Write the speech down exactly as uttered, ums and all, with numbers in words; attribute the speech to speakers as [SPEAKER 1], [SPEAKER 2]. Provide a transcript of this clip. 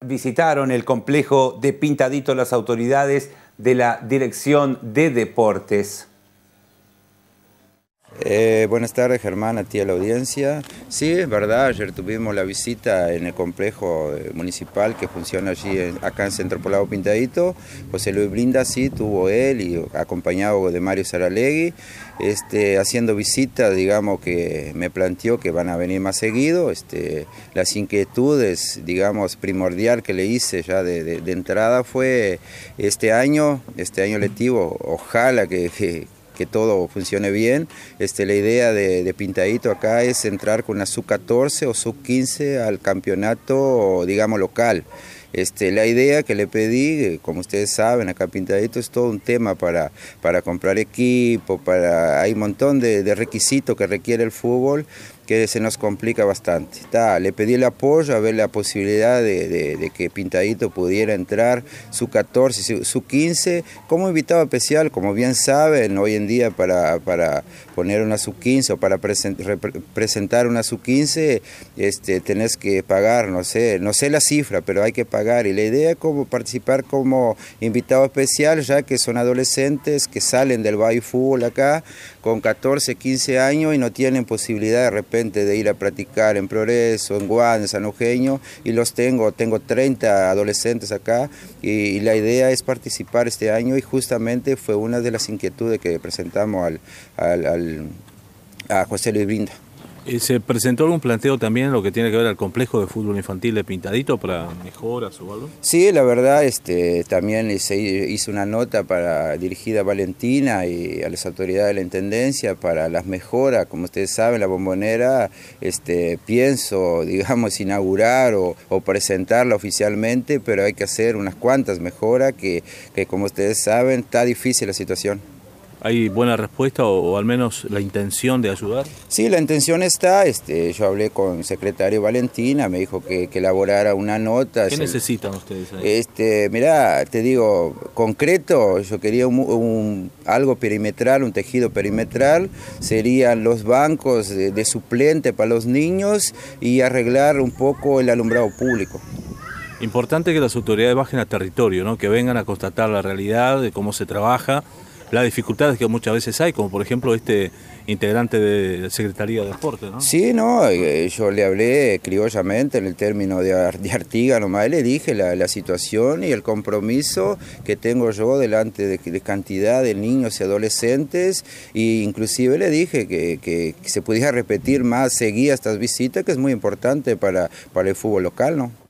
[SPEAKER 1] Visitaron el complejo de Pintadito las autoridades de la Dirección de Deportes.
[SPEAKER 2] Eh, buenas tardes, Germán, a ti a la audiencia. Sí, es verdad, ayer tuvimos la visita en el complejo municipal que funciona allí, en, acá en Centro Poblado Pintadito. José Luis Brinda, sí, tuvo él y acompañado de Mario Saralegui, este, haciendo visitas, digamos, que me planteó que van a venir más seguido. Este, las inquietudes, digamos, primordial que le hice ya de, de, de entrada fue este año, este año lectivo, ojalá que... que que todo funcione bien. Este, la idea de, de Pintadito acá es entrar con una sub catorce o sub quince al campeonato, digamos, local. Este, la idea que le pedí, como ustedes saben, acá Pintadito es todo un tema para, para comprar equipo, para, hay un montón de, de requisitos que requiere el fútbol que se nos complica bastante. Ta, le pedí el apoyo a ver la posibilidad de, de, de que Pintadito pudiera entrar sub catorce, sub quince, como invitado especial, como bien saben, hoy en día para, para poner una sub quince o para present, presentar una sub quince, este, tenés que pagar, no sé, no sé la cifra, pero hay que pagar, y la idea es como participar como invitado especial, ya que son adolescentes que salen del Bay Fútbol acá con catorce, quince años y no tienen posibilidad de repente de ir a practicar en Progreso, en Guan, en San Eugenio, y los tengo, tengo treinta adolescentes acá, y, y la idea es participar este año, y justamente fue una de las inquietudes que presentamos al, al, al, a José Luis Brinda.
[SPEAKER 3] ¿Se presentó algún planteo también en lo que tiene que ver al complejo de fútbol infantil de Pintadito para mejoras o algo?
[SPEAKER 2] Sí, la verdad, este, también se hizo una nota para, dirigida a Valentina y a las autoridades de la Intendencia para las mejoras. Como ustedes saben, la Bombonera, este, pienso, digamos, inaugurar o, o presentarla oficialmente, pero hay que hacer unas cuantas mejoras que, que como ustedes saben, está difícil la situación.
[SPEAKER 3] ¿Hay buena respuesta o, o al menos la intención de ayudar?
[SPEAKER 2] Sí, la intención está. Este, yo hablé con el secretario Valentina, me dijo que, que elaborara una nota.
[SPEAKER 3] ¿Qué necesitan ustedes ahí?
[SPEAKER 2] Este, mirá, te digo, concreto, yo quería un, un, algo perimetral, un tejido perimetral, serían los bancos de, de suplente para los niños y arreglar un poco el alumbrado público.
[SPEAKER 3] Importante que las autoridades bajen a territorio, ¿no? Que vengan a constatar la realidad de cómo se trabaja, las dificultades que muchas veces hay, como por ejemplo este integrante de la Secretaría de Deportes, ¿no?
[SPEAKER 2] Sí, no, yo le hablé criollamente en el término de, de Artigas nomás, le dije la, la situación y el compromiso que tengo yo delante de, de cantidad de niños y adolescentes, e inclusive le dije que, que, que se pudiera repetir más seguidas estas visitas, que es muy importante para, para el fútbol local, ¿no?